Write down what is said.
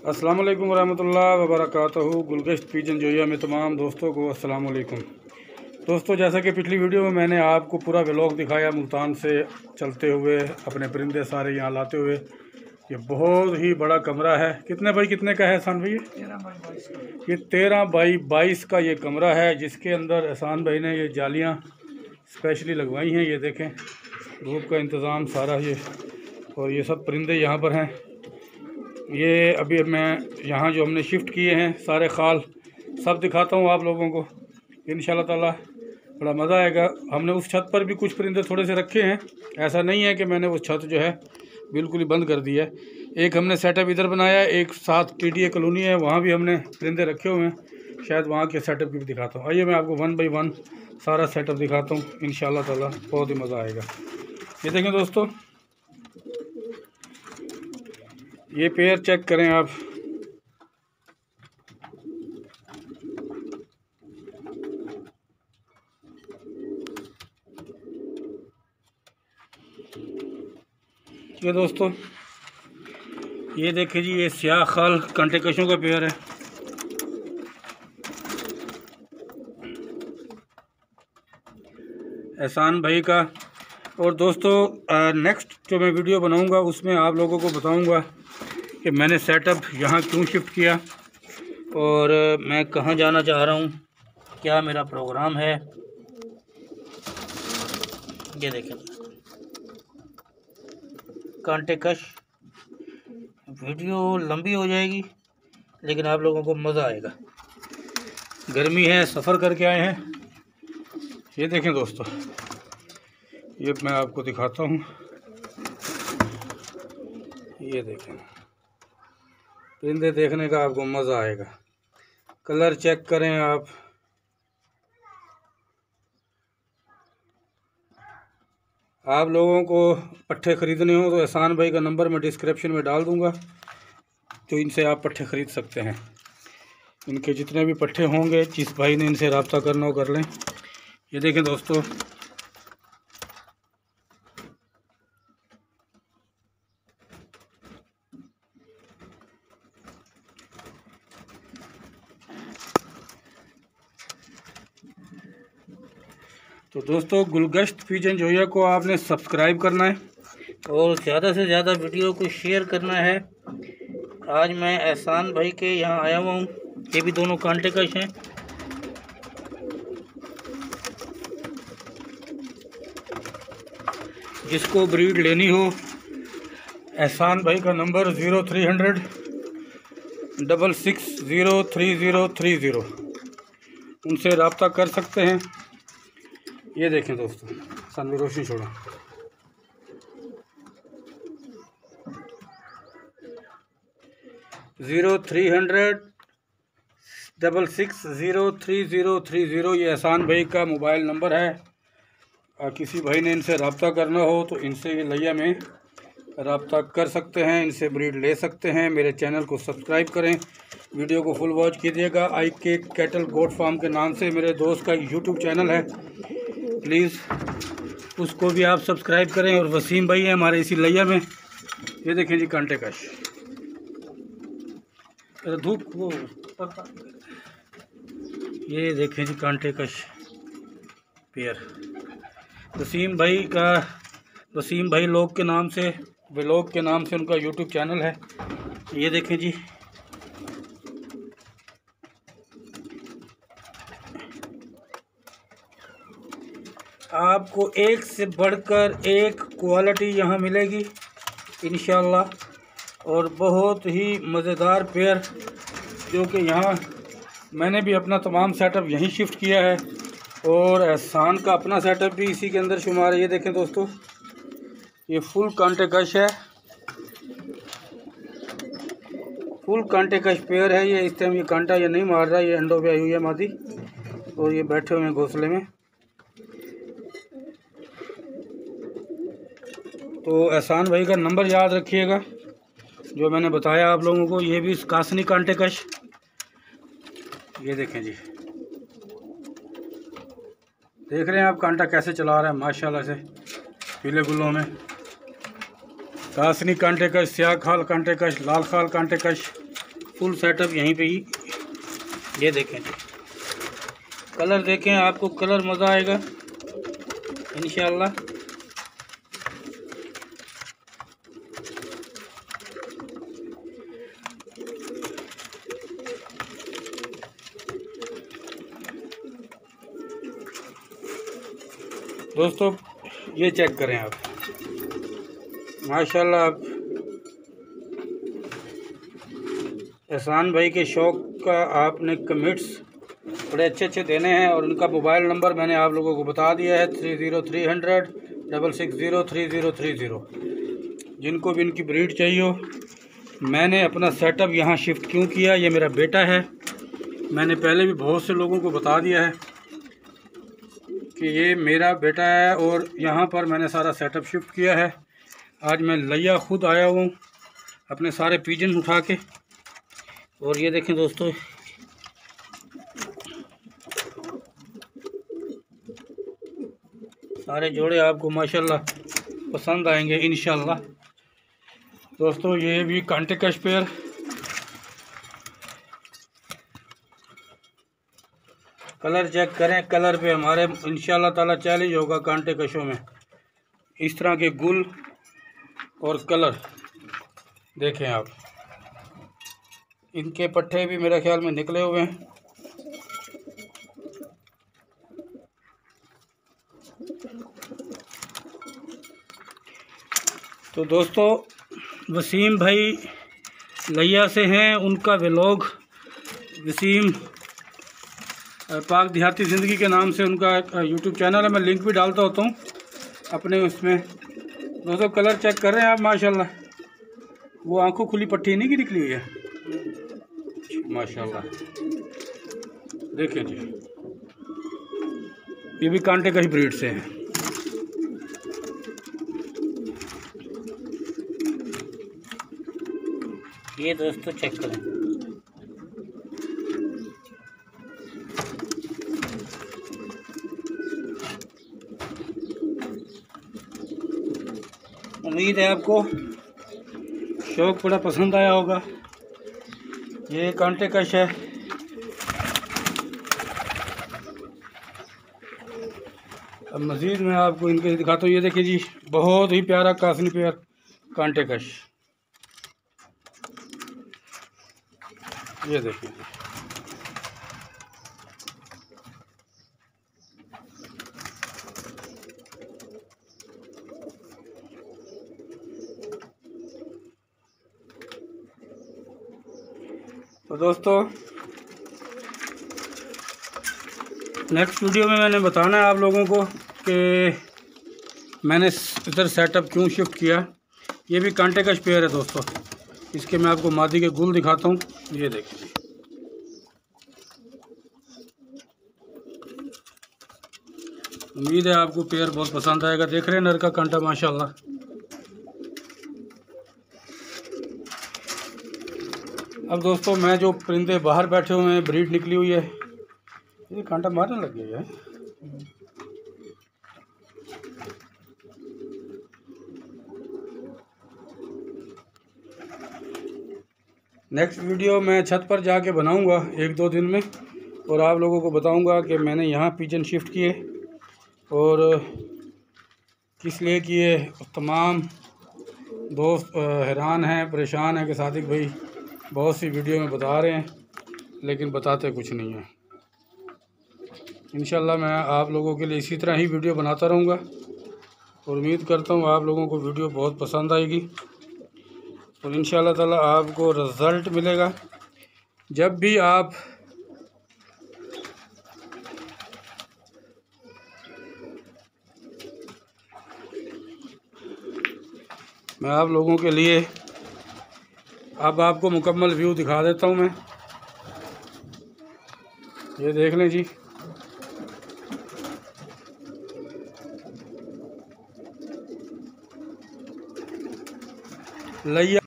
अस्सलाम वालेकुम रहमतुल्लाहि व बरकातहू। गुलगश्त पिजन जोइया में तमाम दोस्तों को अस्सलाम वालेकुम। दोस्तों, जैसा कि पिछली वीडियो में मैंने आपको पूरा व्लॉग दिखाया मुल्तान से चलते हुए अपने परिंदे सारे यहाँ लाते हुए। ये बहुत ही बड़ा कमरा है। कितने बाई कितने का है एहसान भाई? 13 बाई 22 का ये कमरा है, जिसके अंदर एहसान भाई ने ये जालियाँ स्पेशली लगवाई हैं। ये देखें, धूप का इंतज़ाम सारा ये, और ये सब परिंदे यहाँ पर हैं। ये अभी मैं यहाँ जो हमने शिफ्ट किए हैं सारे खाल सब दिखाता हूँ आप लोगों को इंशाल्लाह ताला। बड़ा मज़ा आएगा। हमने उस छत पर भी कुछ परिंदे थोड़े से रखे हैं, ऐसा नहीं है कि मैंने वो छत जो है बिल्कुल ही बंद कर दी है। एक हमने सेटअप इधर बनाया है, एक साथ TDA कॉलोनी है, वहाँ भी हमने परिंदे रखे हुए हैं। शायद वहाँ के सेटअप की भी दिखाता हूँ। आइए मैं आपको 1 बाई 1 सारा सेटअप दिखाता हूँ इंशाल्लाह ताला, बहुत ही मज़ा आएगा। ये देखें दोस्तों, ये पेयर चेक करें आप। ये दोस्तों, ये देखिए जी, ये स्याह खाल कांटे कशों का पेयर है। एहसान भाई का। और दोस्तों, नेक्स्ट जो मैं वीडियो बनाऊंगा उसमें आप लोगों को बताऊंगा कि मैंने सेटअप यहाँ क्यों शिफ्ट किया और मैं कहाँ जाना चाह रहा हूँ, क्या मेरा प्रोग्राम है। ये देखें, कांटे कश। वीडियो लंबी हो जाएगी लेकिन आप लोगों को मज़ा आएगा। गर्मी है, सफ़र करके आए हैं। ये देखें दोस्तों, ये मैं आपको दिखाता हूँ। ये देखें, परिंदे देखने का आपको मज़ा आएगा। कलर चेक करें आप। आप लोगों को पट्ठे ख़रीदने हो तो एहसान भाई का नंबर मैं डिस्क्रिप्शन में डाल दूंगा, तो इनसे आप पट्ठे ख़रीद सकते हैं। इनके जितने भी पट्ठे होंगे, जिस भाई ने इनसे रब्ता करना हो कर लें। ये देखें दोस्तों, तो दोस्तों गुलगश्त पिजन जोइया को आपने सब्सक्राइब करना है और ज़्यादा से ज़्यादा वीडियो को शेयर करना है। आज मैं एहसान भाई के यहाँ आया हुआ हूँ। ये भी दोनों कांटे कश हैं। जिसको ब्रीड लेनी हो, एहसान भाई का नंबर 0300 66603030, उनसे रब्ता कर सकते हैं। ये देखें दोस्तों, सामने रोशनी छोड़ो। ज़ीरो 300 66603030, ये एहसान भाई का मोबाइल नंबर है। किसी भाई ने इनसे रब्ता करना हो तो इनसे लिया में रब्ता कर सकते हैं, इनसे ब्रीड ले सकते हैं। मेरे चैनल को सब्सक्राइब करें, वीडियो को फुल वॉच कीजिएगा। IK कैटल गोट फार्म के नाम से मेरे दोस्त का यूट्यूब चैनल है, प्लीज़ उसको भी आप सब्सक्राइब करें। और वसीम भाई है हमारे इसी लिया में। ये देखें जी, कांटे कश। धूप वो, ये देखें जी, कांटे कश पेयर। वसीम भाई व्लॉग के नाम से उनका यूट्यूब चैनल है। ये देखें जी, आपको एक से बढ़कर एक क्वालिटी यहाँ मिलेगी इंशाल्लाह, और बहुत ही मज़ेदार पेयर, जो कि यहाँ मैंने भी अपना तमाम सेटअप यहीं शिफ्ट किया है और एहसान का अपना सेटअप भी इसी के अंदर शुमार है। ये देखें दोस्तों, ये फुल कांटे कश है, फुल कांटे कश पेयर है। ये इस टाइम ये कांटा ये नहीं मार रहा, ये अंडों पे आई हुई है मादी, और ये बैठे हुए हैं घोंसले में। तो एहसान भाई का नंबर याद रखिएगा जो मैंने बताया आप लोगों को। ये भी कासनी कांटे कश। ये देखें जी, देख रहे हैं आप कांटा कैसे चला रहा है माशाल्लाह से पीले गुल्लों में। कासनी कांटे कश, स्याह खाल कांटे कश, लाल खाल कांटे कश, फुल सेटअप यहीं पे ही। ये देखें जी, कलर देखें, आपको कलर मज़ा आएगा इंशाल्लाह। दोस्तों ये चेक करें आप, माशाल्लाह। आप एहसान भाई के शौक़ का आपने कमेंट्स बड़े अच्छे अच्छे देने हैं, और उनका मोबाइल नंबर मैंने आप लोगों को बता दिया है 30300 6603030। जिनको भी इनकी ब्रीड चाहिए हो। मैंने अपना सेटअप यहाँ शिफ्ट क्यों किया, ये मेरा बेटा है। मैंने पहले भी बहुत से लोगों को बता दिया है कि ये मेरा बेटा है, और यहाँ पर मैंने सारा सेटअप शिफ्ट किया है। आज मैं लिया खुद आया हूँ अपने सारे पिजन उठा के। और ये देखें दोस्तों, सारे जोड़े आपको माशाल्लाह पसंद आएंगे इंशाल्लाह। दोस्तों ये भी कांटे कश पेयर, कलर चेक करें। कलर पे हमारे इंशाल्लाह ताला चैलेंज होगा कांटे कशों में। इस तरह के गुल और कलर देखें आप, इनके पट्टे भी मेरे ख्याल में निकले हुए हैं। तो दोस्तों वसीम भाई लिया से हैं, उनका व्लॉग वसीम पाक देहाती ज़िंदगी के नाम से उनका यूट्यूब चैनल है। मैं लिंक भी डालता होता हूँ अपने उसमें। दोस्तों कलर चेक कर रहे हैं आप माशाल्लाह, वो आंखों खुली पट्टी नहीं की निकली हुई है माशाल्लाह। देखिए जी, ये भी कांटे का ही ब्रीड से हैं। ये दोस्तों चेक करें, उम्मीद है आपको शौक बड़ा पसंद आया होगा। ये कांटे कश है। अब मज़ीद मैं आपको इनके दिखाता हूँ। ये देखिए जी, बहुत ही प्यारा कासनी पेयर कांटे कश। ये देखिए, तो दोस्तों नेक्स्ट वीडियो में मैंने बताना है आप लोगों को कि मैंने इधर सेटअप क्यों शिफ्ट किया। ये भी कांटे का पेयर है दोस्तों। इसके मैं आपको मादी के गुल दिखाता हूँ। ये देखिए, उम्मीद है आपको पेयर बहुत पसंद आएगा। देख रहे हैं नर का कांटा माशाल्लाह। अब दोस्तों मैं जो परिंदे बाहर बैठे हुए हैं, ब्रीड निकली हुई है, ये कांटा मारने लग गया है। नेक्स्ट वीडियो मैं छत पर जाके बनाऊंगा 1-2 दिन में, और आप लोगों को बताऊंगा कि मैंने यहाँ पिजन शिफ्ट किए और किस लिए किए। तमाम दोस्त हैरान हैं, परेशान हैं कि सादिक भाई बहुत सी वीडियो में बता रहे हैं लेकिन बताते कुछ नहीं हैं। इंशाल्लाह मैं आप लोगों के लिए इसी तरह ही वीडियो बनाता रहूँगा, और उम्मीद करता हूँ आप लोगों को वीडियो बहुत पसंद आएगी, और इंशाल्लाह ताला आपको रिज़ल्ट मिलेगा। जब भी आप मैं आप लोगों के लिए अब आपको मुकम्मल व्यू दिखा देता हूँ मैं। ये देख लें जी, लिया